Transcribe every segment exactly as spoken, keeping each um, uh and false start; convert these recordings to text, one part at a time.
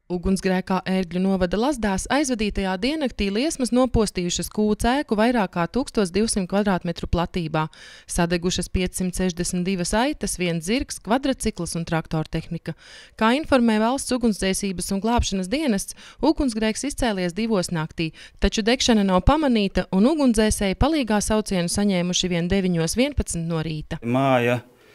Ugunsgrēkā Ērgļu novada Lazdās aizvadītajā diennaktī liesmas nopostījušas kūts ēku vairāk kā tūkstoš divsimt kvadrātmetru platībā. Sadegušas piecsimt sešdesmit divas aitas, viens zirgs, kvadrcikls un traktortehnika. Kā informē Valsts ugunsdzēsības un glābšanas dienests, ugunsgrēks izcēlies divos naktī, taču degšana nav pamanīta un ugunsdzēsēji palīgā saucienu saņēmuši vien deviņos vienpadsmit no rīta. Māja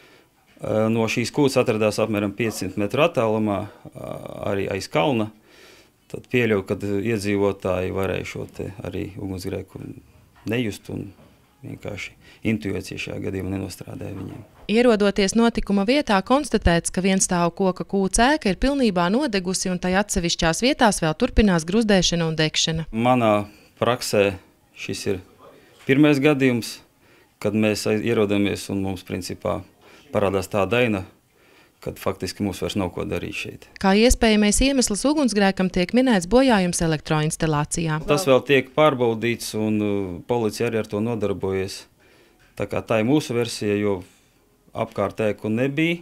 no šīs kūts atradās apmēram piecsimt metru attālumā, arī aiz kalna. Tad pieļauju, ka iedzīvotāji varēja šo te arī ugunsgrēku nejust un vienkārši intuīcija šajā gadījumā nenostrādāja viņiem. Ierodoties notikuma vietā, konstatēts, ka vienstāvu koka kūts ēka ir pilnībā nodegusi un tai atsevišķās vietās vēl turpinās gruzdēšana un degšana. Manā praksē šis ir pirmais gadījums, kad mēs ierodamies un mums principā parādās tā daina, kad faktiski mums vairs nav ko darīt šeit. Kā iespējamais iemesls ugunsgrēkam tiek minēts bojājums elektroinstalācijā. Tas vēl tiek pārbaudīts un policija arī ar to nodarbojas. Tā kā tā ir mūsu versija, jo apkārt ēku nebija.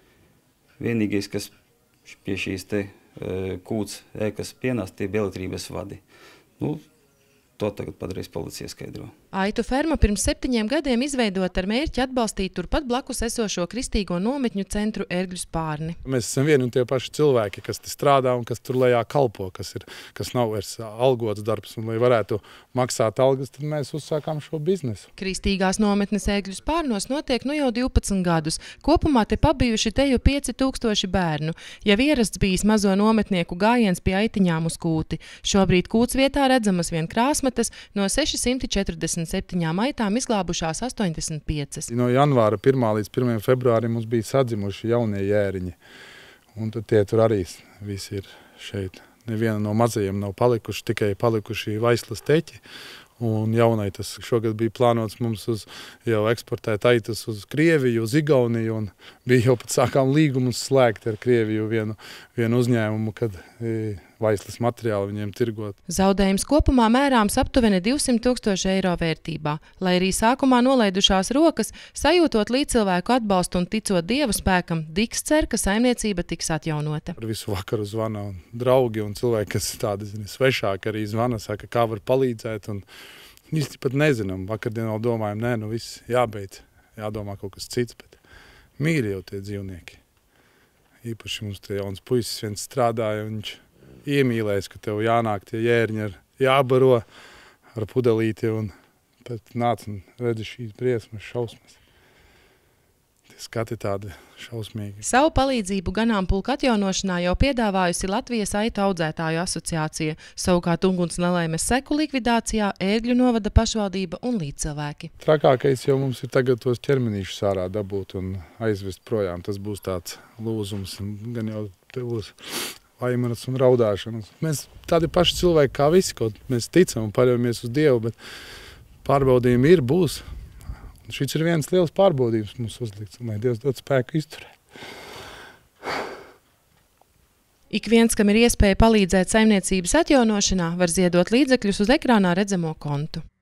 Vienīgais, kas pie šīs te kūts ēkas pienāca, tie bija elektrības vadi. Nu, to tagad padarīs policija skaidro. Aitu ferma pirms septiņiem gadiem izveidota ar mērķi atbalstīt turpat blakus esošo kristīgo nometņu centru Ērgļu Spārni. Mēs esam vieni un tie paši cilvēki, kas te strādā un kas tur lejā kalpo, kas, ir, kas nav vairs algots darbs. Un, lai varētu maksāt algas, tad mēs uzsākām šo biznesu. Kristīgās nometnes Ērgļu Spārnos notiek nu jau divpadsmit gadus. Kopumā te pabijuši te jau pieci tūkstoši bērnu. Jau ierasts bijis mazo nometnieku gājiens pie aitiņām uz kūti. Šobrīd kūts vietā redzamas vien krāsmetas, no sešsimt četrdesmit septiņām aitām izglābušās astoņdesmit piecas. No janvāra pirmā līdz pirmajam februārim mums bija sadzimuši jaunie jēriņi. Un tad tie tur arī visi ir šeit. Neviena no mazajiem nav palikuši, tikai palikuši vaislas teķi. Un jaunai tas šogad bija plānots mums uz jau eksportēt aitas uz Krieviju, uz Igauniju. Un bija jau pat sākām līgumus slēgt ar Krieviju vienu, vienu uzņēmumu, kad e, vaislas materiāli viņiem tirgot. Zaudējums kopumā mērāms aptuveni divsimt tūkstoši eiro vērtībā. Lai arī sākumā nolaidušās rokas, sajūtot līdzcilvēku atbalstu un ticot Dievu spēkam, Diks cer, ka saimniecība tiks atjaunota. Ar visu vakaru zvana un draugi un cilvēki, kas tādi zini, svešāki arī zvana, saka, kā var palīdzēt. Un īsti pat nezinām. Vakardien vēl domājam, nē, nu viss jābeidz, jādomā kaut kas cits, bet mīļi jau tie dzīvnieki. Īpaši mums tie jauns puisis viens strādāja, viņš iemīlējis, ka tev jānāk tie jēriņi ar jābaro ar pudelīti un pēc nāc un redzi šīs briesmas, šausmas. Tie skati tādi šausmīgi. Savu palīdzību ganāmpulka atjaunošanā jau piedāvājusi Latvijas aitu audzētāju asociācija, savukārt uguns nelaimes seku likvidācijā Ērgļu novada pašvaldība un līdzcilvēki. Trakākais jau mums ir tagad tos ķermenīšus ārā dabūt un aizvest projām. Tas būs tāds lūzums, gan jau te būs vaimanas un raudāšanas. Mēs tādi paši cilvēki kā visi, kaut mēs ticam un paļaujamies uz Dievu, bet pārbaudījumi ir, būs. Un šis ir viens liels pārbaudījums mums uzlikts, un lai Dievs dod spēku izturēt. Ik viens, kam ir iespēja palīdzēt saimniecības atjaunošanā, var ziedot līdzekļus uz ekrānā redzamo kontu.